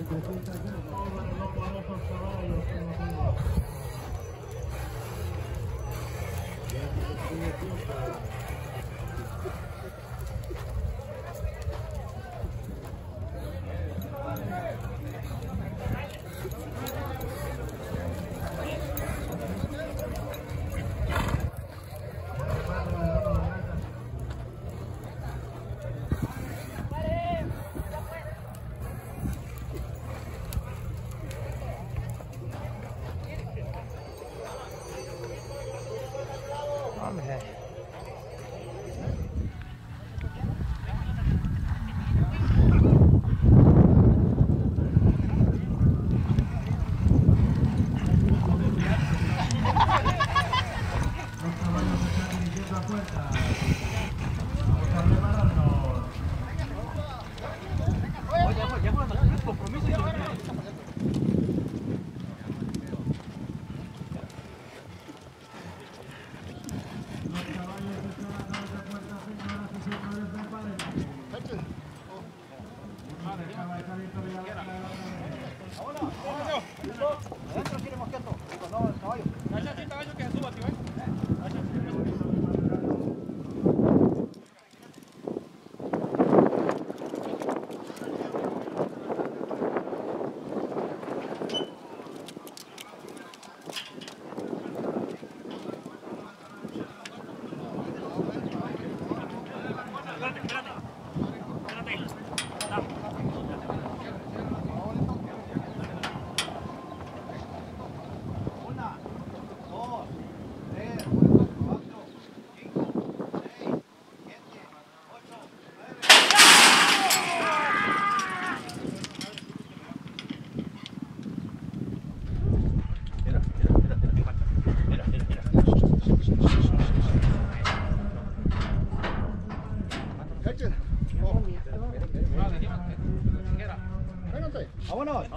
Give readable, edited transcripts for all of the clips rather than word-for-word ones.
Vámonos.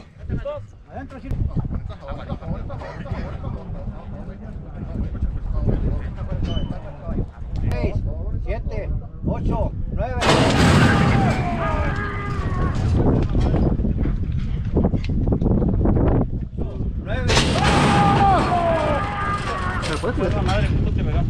Adentro, 6, 7, 8, 9. ¿Me puedes subir? Madre, que tú te verás.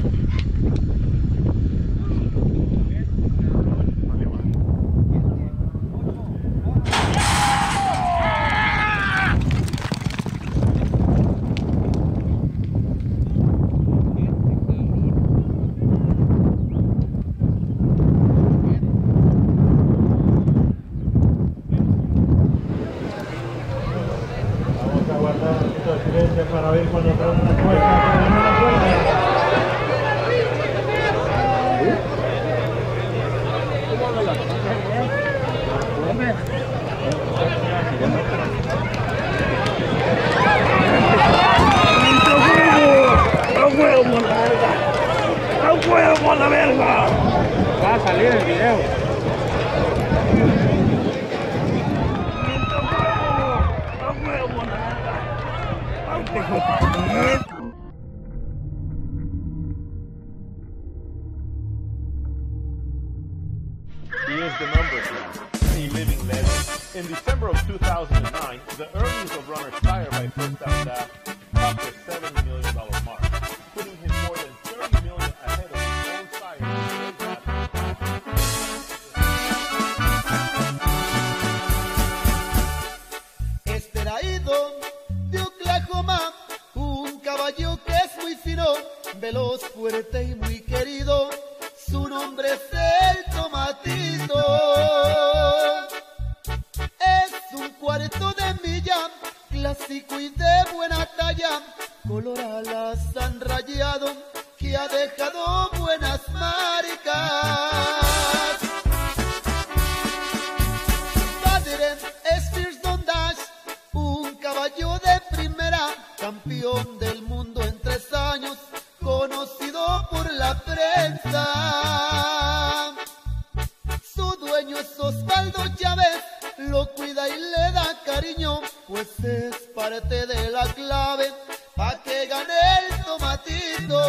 Para ver cuando trae una cuerda, ¡a huevo la verga! Va a salir el video. Here's the numbers now. A living legend. In December of 2009, the earnings of Runner's Tire by First Down Dash topped the $70 million mark, putting him more than $30 million ahead of his own sire. Extraído de Oklahoma, un caballo que es muy fino, veloz, fuerte y muy querido. Su nombre es el Tomatito. Es un cuarto de milla, clásico y de buena talla, color alas han rayado, que ha dejado buenas marcas. Padre es First Down Dash, un caballo de primera, campeón del mundo en 3 años, conocido por la prensa. Su dueño es Osvaldo Chávez, lo cuida y le da cariño, pues es parte de la clave pa' que gane el Tomatito.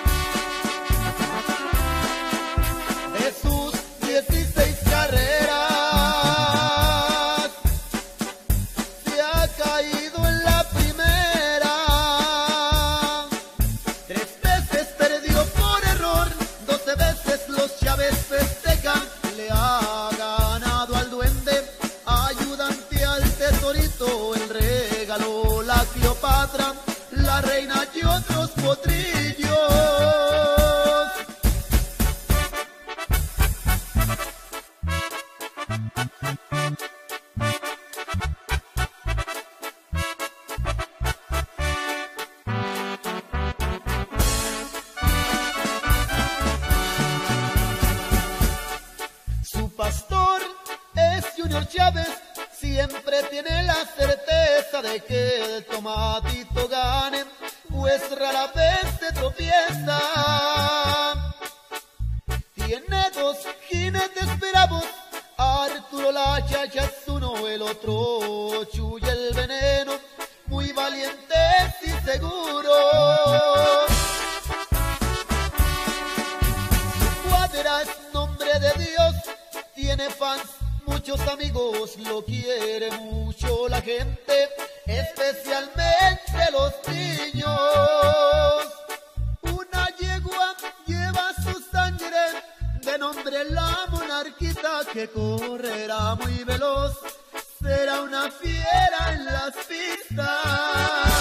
De sus 16 carreras, y otros potrillos. Su pastor es Junior Chávez, siempre tiene la certeza de que el tomatito gane, pues rara vez se tropieza. Tiene dos jinetes bravos, Arturo la Chacha es uno, el otro Chuy el Veneno, muy valientes y seguros. Su cuadra es nombre de Dios, tiene fans, muchos amigos, lo quiere mucho la gente, especialmente los niños. Una yegua lleva su sangre, de nombre la monarquita, que correrá muy veloz, será una fiera en las pistas.